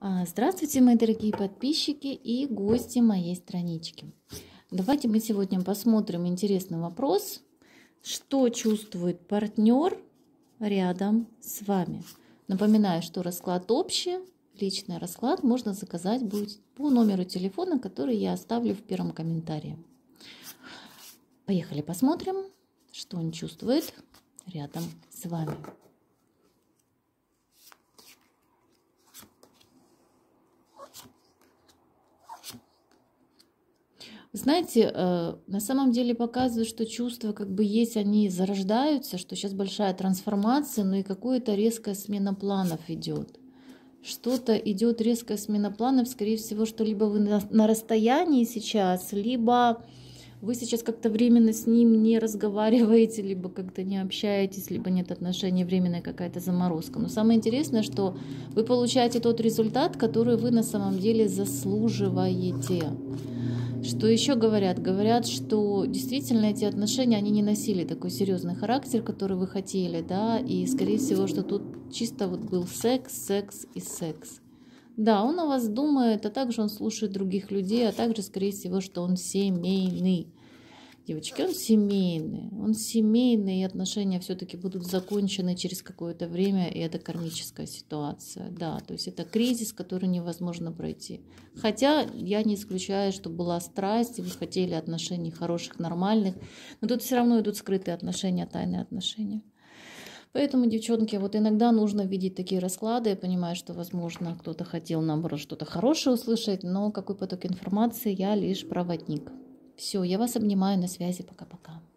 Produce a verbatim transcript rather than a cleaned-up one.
А, Здравствуйте, мои дорогие подписчики и гости моей странички. Давайте мы сегодня посмотрим интересный вопрос. Что чувствует партнер рядом с вами? Напоминаю, что расклад общий. Личный расклад можно заказать будет по номеру телефона, который я оставлю в первом комментарии. Поехали посмотрим, что он чувствует рядом с вами. Знаете, на самом деле показывают, что чувства как бы есть, они зарождаются, что сейчас большая трансформация, но и какая-то резкая смена планов идет. Что-то идет резкая смена планов, скорее всего, что либо вы на расстоянии сейчас, либо вы сейчас как-то временно с ним не разговариваете, либо как-то не общаетесь, либо нет отношений, временная какая-то заморозка. Но самое интересное, что вы получаете тот результат, который вы на самом деле заслуживаете. Что еще говорят? Говорят, что действительно эти отношения, они не носили такой серьезный характер, который вы хотели, да, и скорее всего, что тут чисто вот был секс, секс и секс. Да, он о вас думает, а также он слушает других людей, а также, скорее всего, что он семейный. Девочки, он семейный, он семейный, и отношения все-таки будут закончены через какое-то время, и это кармическая ситуация, да, то есть это кризис, который невозможно пройти. Хотя я не исключаю, что была страсть, и вы хотели отношений хороших, нормальных, но тут все равно идут скрытые отношения, тайные отношения. Поэтому, девчонки, вот иногда нужно видеть такие расклады. Я понимаю, что, возможно, кто-то хотел, наоборот, что-то хорошее услышать, но какой поток информации, я лишь проводник. Все, я вас обнимаю, на связи, пока-пока.